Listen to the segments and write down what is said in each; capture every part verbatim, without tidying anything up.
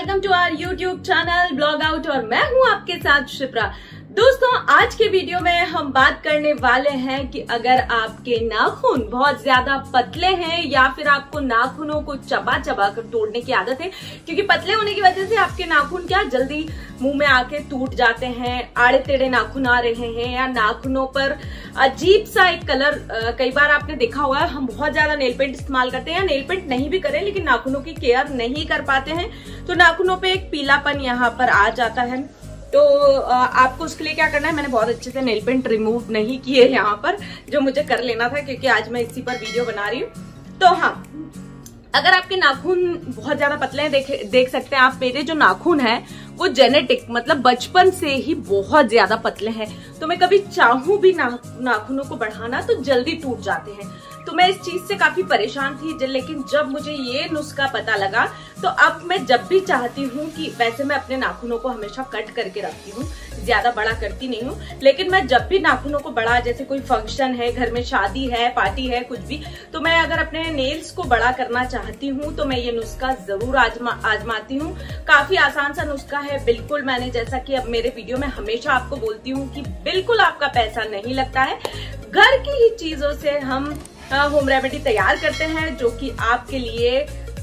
Welcome to our YouTube channel blog out और मैं हूं आपके साथ शिप्रा। दोस्तों, आज के वीडियो में हम बात करने वाले हैं कि अगर आपके नाखून बहुत ज्यादा पतले हैं या फिर आपको नाखूनों को चबा चबा कर तोड़ने की आदत है, क्योंकि पतले होने की वजह से आपके नाखून क्या जल्दी मुंह में आके टूट जाते हैं, आड़े टेढ़े नाखून आ रहे हैं या नाखूनों पर अजीब सा एक कलर। कई बार आपने देखा होगा हम बहुत ज्यादा नेल पेंट इस्तेमाल करते हैं या नेल पेंट नहीं भी करें लेकिन नाखूनों की केयर नहीं कर पाते हैं तो नाखूनों पे एक पीलापन यहाँ पर आ जाता है। तो आपको उसके लिए क्या करना है, मैंने बहुत अच्छे से नेल पेंट रिमूव नहीं किए यहाँ पर, जो मुझे कर लेना था क्योंकि आज मैं इसी पर वीडियो बना रही हूँ। तो हाँ, अगर आपके नाखून बहुत ज्यादा पतले हैं, देख देख सकते हैं आप, मेरे जो नाखून है वो जेनेटिक मतलब बचपन से ही बहुत ज्यादा पतले हैं, तो मैं कभी चाहूं भी ना, नाखूनों को बढ़ाना तो जल्दी टूट जाते हैं। तो मैं इस चीज से काफी परेशान थी, लेकिन जब मुझे ये नुस्खा पता लगा तो अब मैं जब भी चाहती हूँ कि वैसे मैं अपने नाखूनों को हमेशा कट करके रखती हूँ, ज्यादा बड़ा करती नहीं हूँ, लेकिन मैं जब भी नाखूनों को बड़ा, जैसे कोई फंक्शन है, घर में शादी है, पार्टी है, कुछ भी, तो मैं अगर अपने नेल्स को बड़ा करना चाहती हूँ तो मैं ये नुस्खा जरूर आजमा आजमाती हूँ। काफी आसान सा नुस्खा है, बिल्कुल मैंने जैसा कि अब मेरे वीडियो में हमेशा आपको बोलती हूँ कि बिल्कुल आपका पैसा नहीं लगता है, घर की ही चीजों से हम होम रेमेडी तैयार करते हैं जो कि आपके लिए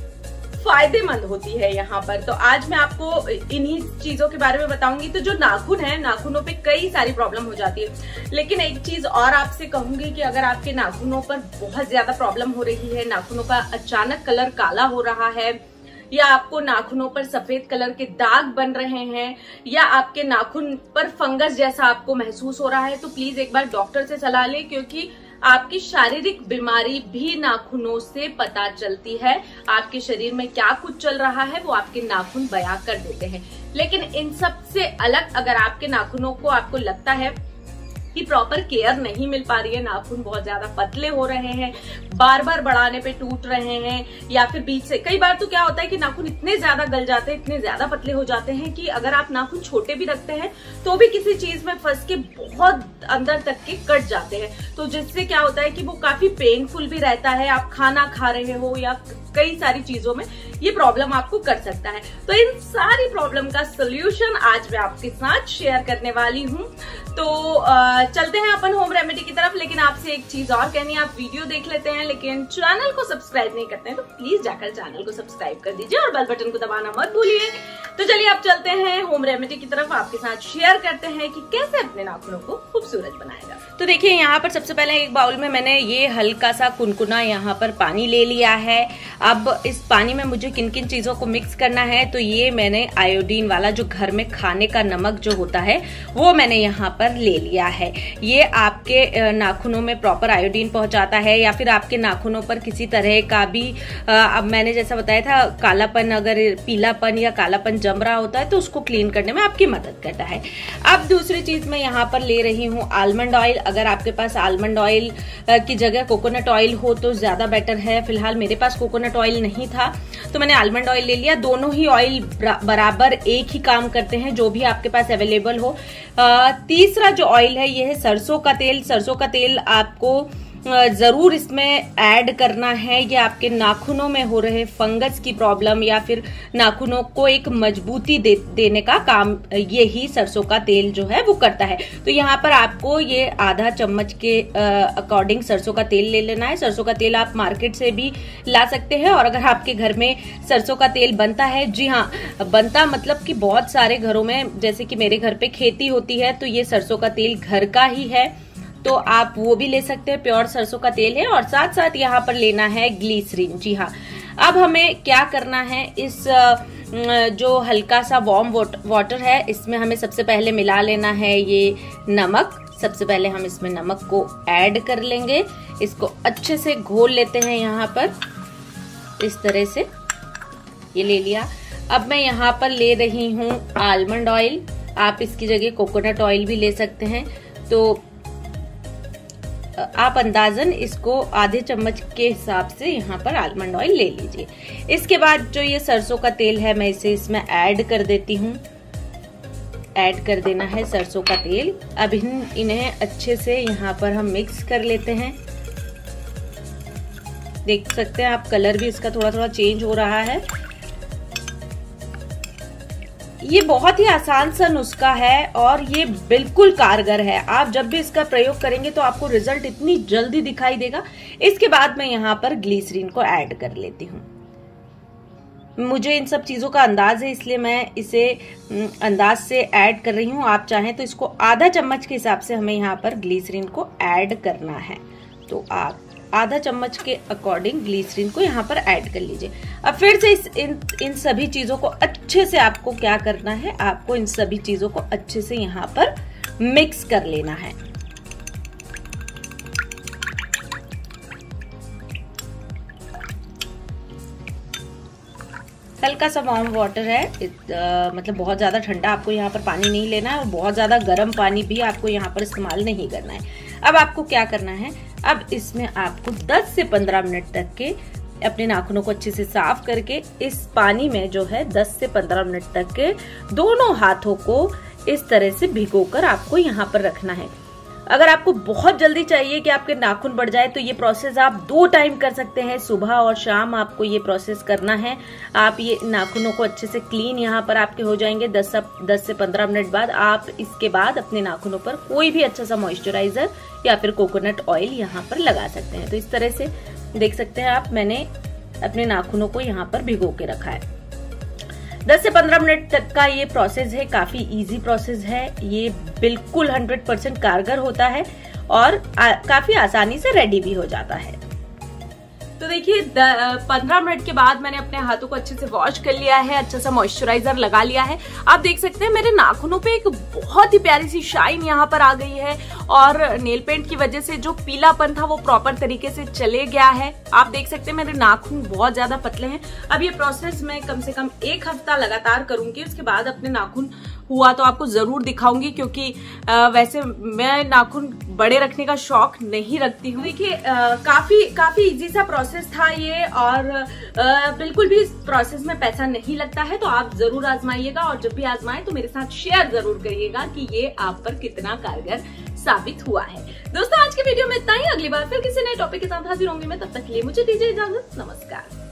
फायदेमंद होती है यहाँ पर। तो आज मैं आपको इन्हीं चीजों के बारे में बताऊंगी। तो जो नाखून है, नाखूनों पे कई सारी प्रॉब्लम हो जाती है, लेकिन एक चीज और आपसे कहूंगी कि अगर आपके नाखूनों पर बहुत ज्यादा प्रॉब्लम हो रही है, नाखूनों का अचानक कलर काला हो रहा है या आपको नाखूनों पर सफेद कलर के दाग बन रहे हैं या आपके नाखून पर फंगस जैसा आपको महसूस हो रहा है, तो प्लीज एक बार डॉक्टर से सलाह लें, क्योंकि आपकी शारीरिक बीमारी भी नाखूनों से पता चलती है। आपके शरीर में क्या कुछ चल रहा है वो आपके नाखून बयां कर देते हैं। लेकिन इन सब से अलग अगर आपके नाखूनों को आपको लगता है कि प्रॉपर केयर नहीं मिल पा रही है, नाखून बहुत ज्यादा पतले हो रहे हैं, बार बार बढ़ाने पे टूट रहे हैं, या फिर बीच से, कई बार तो क्या होता है कि नाखून इतने ज्यादा गल जाते हैं, इतने ज्यादा पतले हो जाते हैं कि अगर आप नाखून छोटे भी रखते हैं तो भी किसी चीज में फंस के बहुत अंदर तक के कट जाते हैं, तो जिससे क्या होता है कि वो काफी पेनफुल भी रहता है। आप खाना खा रहे हो या कई सारी चीजों में ये प्रॉब्लम आपको कर सकता है। तो इन सारी प्रॉब्लम का सोल्यूशन आज मैं आपके साथ शेयर करने वाली हूँ। तो आ, चलते हैं अपन होम रेमेडी की तरफ, लेकिन आपसे एक चीज और कहनी है, आप वीडियो देख लेते हैं लेकिन चैनल को सब्सक्राइब नहीं करते हैं तो प्लीज जाकर चैनल को सब्सक्राइब कर दीजिए और बेल बटन को दबाना मत भूलिए। तो चलिए आप चलते हैं होम रेमेडी की तरफ, आपके साथ शेयर करते हैं कि कैसे अपने नाखूनों को खूबसूरत बनाएगा। तो देखिए, यहाँ पर सबसे पहले एक बाउल में मैंने ये हल्का सा कुनकुना यहाँ पर पानी ले लिया है। अब इस पानी में मुझे किन किन चीजों को मिक्स करना है, तो ये मैंने आयोडीन वाला जो घर में खाने का नमक जो होता है वो मैंने यहाँ पर ले लिया है। ये आपके नाखूनों में प्रॉपर आयोडीन पहुंचाता है, या फिर आपके नाखूनों पर किसी तरह का भी, अब मैंने जैसा बताया था, कालापन, अगर पीलापन या कालापन जम रहा होता है तो उसको क्लीन करने में आपकी मदद करता है। अब दूसरी चीज मैं यहाँ पर ले रही हूँ आलमंड ऑयल। अगर आपके पास आलमंड ऑयल की जगह कोकोनट ऑयल हो तो ज्यादा बेटर है। फिलहाल मेरे पास कोकोनट ऑयल नहीं था तो मैंने आलमंड ऑयल ले लिया। दोनों ही ऑयल बराबर एक ही काम करते हैं, जो भी आपके पास अवेलेबल हो। आ, तीसरा जो ऑयल है ये है सरसों का तेल। सरसों का तेल आपको जरूर इसमें ऐड करना है। ये आपके नाखूनों में हो रहे फंगस की प्रॉब्लम या फिर नाखूनों को एक मजबूती दे, देने का काम ये ही सरसों का तेल जो है वो करता है। तो यहाँ पर आपको ये आधा चम्मच के अकॉर्डिंग सरसों का तेल ले लेना है। सरसों का तेल आप मार्केट से भी ला सकते हैं, और अगर आपके घर में सरसों का तेल बनता है, जी हाँ बनता मतलब कि बहुत सारे घरों में, जैसे कि मेरे घर पे खेती होती है तो ये सरसों का तेल घर का ही है, तो आप वो भी ले सकते हैं। प्योर सरसों का तेल है। और साथ साथ यहाँ पर लेना है ग्लिसरीन। जी हाँ, अब हमें क्या करना है, इस जो हल्का सा वार्म वाटर है इसमें हमें सबसे पहले मिला लेना है ये नमक। सबसे पहले हम इसमें नमक को ऐड कर लेंगे, इसको अच्छे से घोल लेते हैं। यहाँ पर इस तरह से ये ले लिया। अब मैं यहाँ पर ले रही हूँ आलमंड ऑयल। आप इसकी जगह कोकोनट ऑयल भी ले सकते हैं। तो आप अंदाजन इसको आधे चम्मच के हिसाब से यहाँ पर आलमंड ऑयल ले लीजिए। इसके बाद जो ये सरसों का तेल है मैं इसे इसमें ऐड कर देती हूँ। ऐड कर देना है सरसों का तेल। अब इन इन्हें अच्छे से यहाँ पर हम मिक्स कर लेते हैं। देख सकते हैं आप, कलर भी इसका थोड़ा थोड़ा चेंज हो रहा है। ये बहुत ही आसान सा नुस्खा है और ये बिल्कुल कारगर है। आप जब भी इसका प्रयोग करेंगे तो आपको रिजल्ट इतनी जल्दी दिखाई देगा। इसके बाद मैं यहाँ पर ग्लिसरीन को ऐड कर लेती हूँ। मुझे इन सब चीजों का अंदाज है, इसलिए मैं इसे अंदाज से ऐड कर रही हूँ। आप चाहें तो इसको आधा चम्मच के हिसाब से हमें यहाँ पर ग्लिसरीन को ऐड करना है, तो आप आधा चम्मच के अकॉर्डिंग ग्लिसरीन को यहाँ पर ऐड कर लीजिए। अब फिर से इस इन इन सभी चीजों को अच्छे से आपको क्या करना है, आपको इन सभी चीजों को अच्छे से यहाँ पर मिक्स कर लेना है। हल्का सा वार्म वाटर है, इत, आ, मतलब बहुत ज्यादा ठंडा आपको यहाँ पर पानी नहीं लेना है और बहुत ज्यादा गर्म पानी भी आपको यहाँ पर इस्तेमाल नहीं करना है। अब आपको क्या करना है, अब इसमें आपको दस से पंद्रह मिनट तक के अपने नाखूनों को अच्छे से साफ करके इस पानी में जो है दस से पंद्रह मिनट तक के दोनों हाथों को इस तरह से भिगोकर आपको यहाँ पर रखना है। अगर आपको बहुत जल्दी चाहिए कि आपके नाखून बढ़ जाए तो ये प्रोसेस आप दो टाइम कर सकते हैं, सुबह और शाम आपको ये प्रोसेस करना है। आप ये नाखूनों को अच्छे से क्लीन यहाँ पर आपके हो जाएंगे दस दस से पंद्रह मिनट बाद। आप इसके बाद अपने नाखूनों पर कोई भी अच्छा सा मॉइस्चराइजर या फिर कोकोनट ऑयल यहाँ पर लगा सकते हैं। तो इस तरह से देख सकते हैं आप, मैंने अपने नाखूनों को यहाँ पर भिगो के रखा है। दस से पंद्रह मिनट तक का ये प्रोसेस है, काफी इजी प्रोसेस है। ये बिल्कुल हंड्रेड परसेंट कारगर होता है और आ, काफी आसानी से रेडी भी हो जाता है। तो देखिए पंद्रह मिनट के बाद मैंने अपने हाथों को अच्छे से वॉश कर लिया है, अच्छा सा मॉइस्चराइजर लगा लिया है। आप देख सकते हैं मेरे नाखूनों पे एक बहुत ही प्यारी सी शाइन यहाँ पर आ गई है और नेल पेंट की वजह से जो पीलापन था वो प्रॉपर तरीके से चले गया है। आप देख सकते हैं मेरे नाखून बहुत ज्यादा पतले हैं। अब ये प्रोसेस मैं कम से कम एक हफ्ता लगातार करूंगी, उसके बाद अपने नाखून हुआ तो आपको जरूर दिखाऊंगी, क्योंकि आ, वैसे मैं नाखून बड़े रखने का शौक नहीं रखती हूँ। देखिए काफी काफी इजी सा प्रोसेस था ये और आ, बिल्कुल भी इस प्रोसेस में पैसा नहीं लगता है, तो आप जरूर आजमाइएगा और जब भी आजमाएं तो मेरे साथ शेयर जरूर करिएगा कि ये आप पर कितना कारगर साबित हुआ है। दोस्तों आज के वीडियो में इतना ही, अगली बार फिर किसी नए टॉपिक के साथ हाजिर होंगी मैं, तब तक के लिए मुझे दीजिए इजाजत, नमस्कार।